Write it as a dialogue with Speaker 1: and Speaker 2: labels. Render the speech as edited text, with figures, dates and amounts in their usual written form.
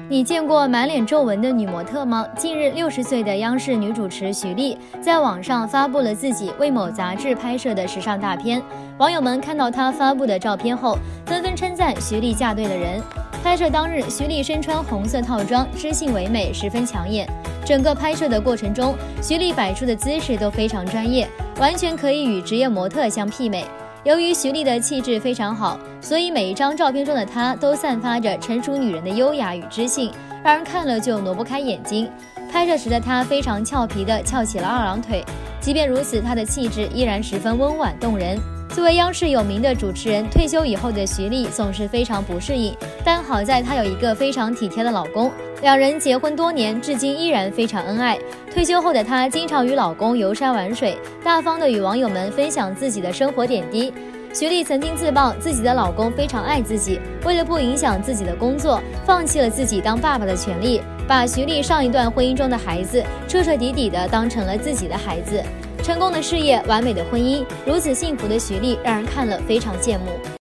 Speaker 1: 你见过满脸皱纹的女模特吗？近日，60岁的央视女主持徐丽在网上发布了自己为某杂志拍摄的时尚大片。网友们看到她发布的照片后，纷纷称赞徐丽嫁对了人。拍摄当日，徐丽身穿红色套装，知性唯美，十分抢眼。整个拍摄的过程中，徐丽摆出的姿势都非常专业，完全可以与职业模特相媲美。由于徐丽的气质非常好，所以每一张照片中的她都散发着成熟女人的优雅与知性，让人看了就挪不开眼睛。拍摄时的她非常俏皮地翘起了二郎腿，即便如此，她的气质依然十分温婉动人。作为央视有名的主持人，退休以后的徐丽总是非常不适应，但好在她有一个非常体贴的老公，两人结婚多年，至今依然非常恩爱。退休后的她经常与老公游山玩水，大方地与网友们分享自己的生活点滴。徐丽曾经自曝自己的老公非常爱自己，为了不影响自己的工作，放弃了自己当爸爸的权利，把徐丽上一段婚姻中的孩子彻彻底底地当成了自己的孩子。成功的事业，完美的婚姻，如此幸福的徐丽让人看了非常羡慕。